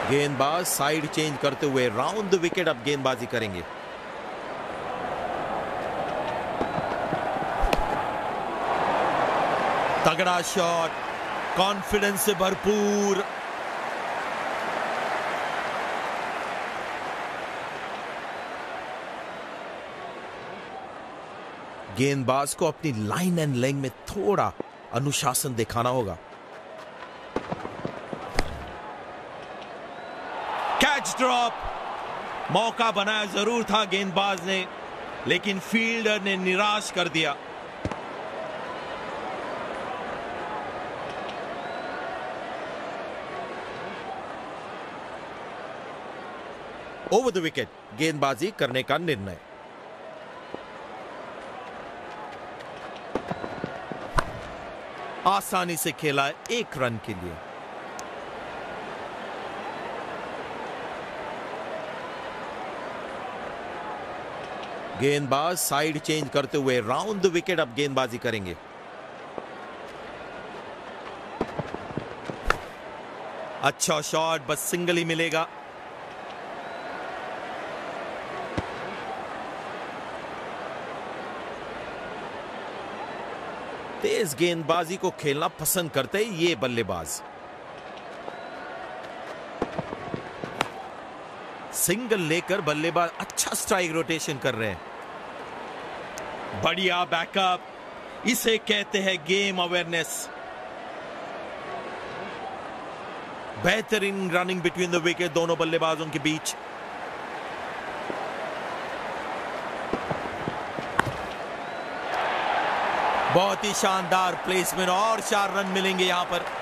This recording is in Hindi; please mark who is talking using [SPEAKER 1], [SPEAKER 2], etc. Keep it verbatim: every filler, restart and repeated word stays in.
[SPEAKER 1] गेंदबाज साइड चेंज करते हुए राउंड द विकेट अब गेंदबाजी करेंगे। तगड़ा शॉट, कॉन्फिडेंस से भरपूर। गेंदबाज को अपनी लाइन एंड लेंथ में थोड़ा अनुशासन दिखाना होगा। कैच ड्रॉप, मौका बनाया जरूर था गेंदबाज ने, लेकिन फील्डर ने निराश कर दिया। ओवर द विकेट गेंदबाजी करने का निर्णय। आसानी से खेला एक रन के लिए। गेंदबाज साइड चेंज करते हुए राउंड द विकेट अब गेंदबाजी करेंगे। अच्छा शॉट, बस सिंगल ही मिलेगा। तेज गेंदबाजी को खेलना पसंद करते हैं ये बल्लेबाज। सिंगल लेकर बल्लेबाज अच्छा स्ट्राइक रोटेशन कर रहे हैं। बढ़िया बैकअप, इसे कहते हैं गेम अवेयरनेस। बेहतरीन रनिंग बिटवीन द विकेट दोनों बल्लेबाजों के बीच। बहुत ही शानदार प्लेसमेंट और चार रन मिलेंगे यहां पर।